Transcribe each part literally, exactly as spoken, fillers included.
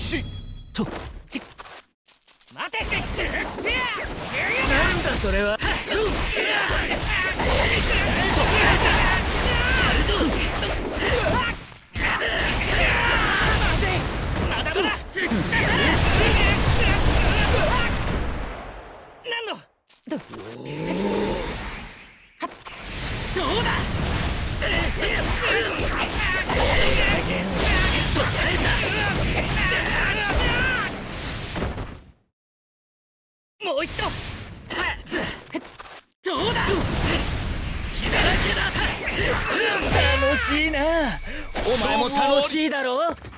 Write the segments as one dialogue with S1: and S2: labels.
S1: 始とち待て。
S2: なんだそれは。
S1: 何のどどうだ。もう一度。どうだ。好きなだけだ。
S2: 楽しいな。お前も楽しいだろ。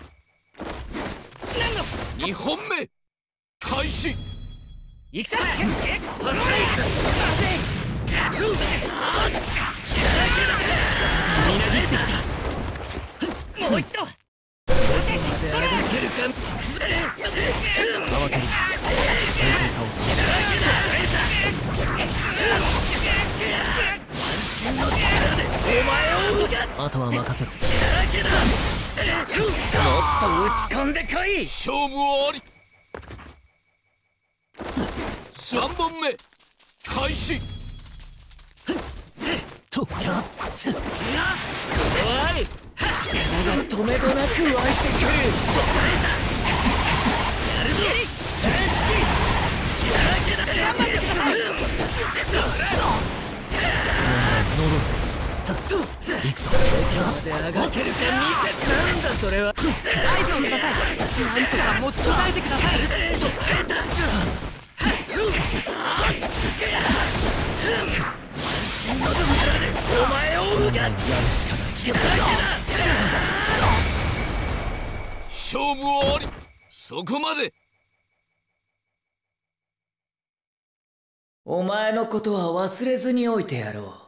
S1: 何の
S3: にほんめ開始。
S1: 行くぞ。みなぎってきた。もう一度。
S2: で歩けるか。
S3: 慌てる。冷静さを
S2: お前を
S3: あとは任せろ。
S2: もっと打ち込んでこい。
S3: 勝負あり。さんぼんめ開始。
S2: とやっおい、力が止めどなく湧いてくる。
S3: 行くぞ。
S2: で上がけるか見せ。なんだそれは。
S1: 合図をください。なんとか持ちこたえてください。
S2: お前を
S3: やるしかない。勝負あり。そこまで。
S2: お前のことは忘れずにおいてやろう。